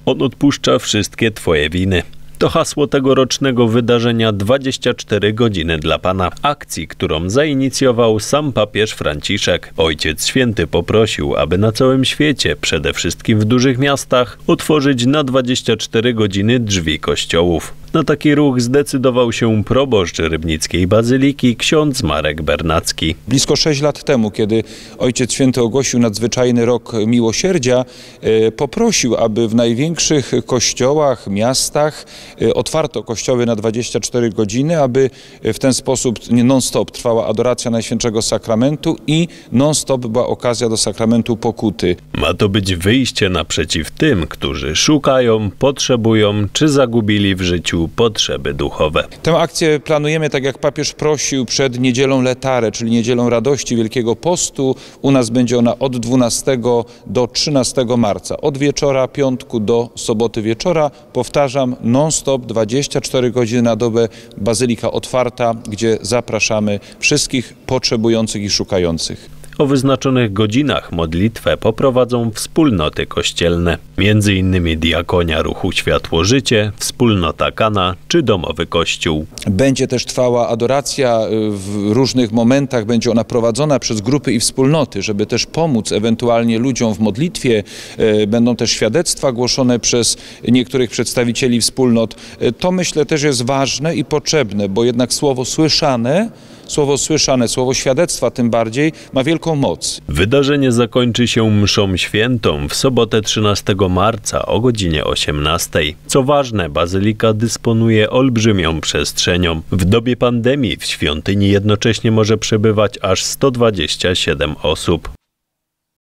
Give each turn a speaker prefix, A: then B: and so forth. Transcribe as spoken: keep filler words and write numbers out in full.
A: On odpuszcza wszystkie twoje winy. To hasło tegorocznego wydarzenia dwadzieścia cztery godziny dla Pana. Akcji, którą zainicjował sam papież Franciszek. Ojciec Święty poprosił, aby na całym świecie, przede wszystkim w dużych miastach, otworzyć na dwadzieścia cztery godziny drzwi kościołów. Na taki ruch zdecydował się proboszcz rybnickiej bazyliki ksiądz Marek Bernacki.
B: Blisko sześć lat temu, kiedy Ojciec Święty ogłosił nadzwyczajny rok miłosierdzia, poprosił, aby w największych kościołach, miastach otwarto kościoły na dwadzieścia cztery godziny, aby w ten sposób non-stop trwała adoracja Najświętszego Sakramentu i non-stop była okazja do sakramentu pokuty.
A: Ma to być wyjście naprzeciw tym, którzy szukają, potrzebują czy zagubili w życiu potrzeby duchowe.
B: Tę akcję planujemy, tak jak papież prosił, przed niedzielą Letare, czyli niedzielą radości Wielkiego Postu. U nas będzie ona od dwunastego do trzynastego marca, od wieczora piątku do soboty wieczora. Powtarzam, non-stop, dwadzieścia cztery godziny na dobę, bazylika otwarta, gdzie zapraszamy wszystkich potrzebujących i szukających.
A: O wyznaczonych godzinach modlitwę poprowadzą wspólnoty kościelne, między innymi diakonia ruchu Światło Życie, wspólnota Kana czy domowy kościół.
B: Będzie też trwała adoracja w różnych momentach, będzie ona prowadzona przez grupy i wspólnoty, żeby też pomóc ewentualnie ludziom w modlitwie. Będą też świadectwa głoszone przez niektórych przedstawicieli wspólnot. To myślę też jest ważne i potrzebne, bo jednak słowo słyszane Słowo słyszane, słowo świadectwa tym bardziej ma wielką moc.
A: Wydarzenie zakończy się mszą świętą w sobotę trzynastego marca o godzinie osiemnastej. Co ważne, bazylika dysponuje olbrzymią przestrzenią. W dobie pandemii w świątyni jednocześnie może przebywać aż sto dwadzieścia siedem osób.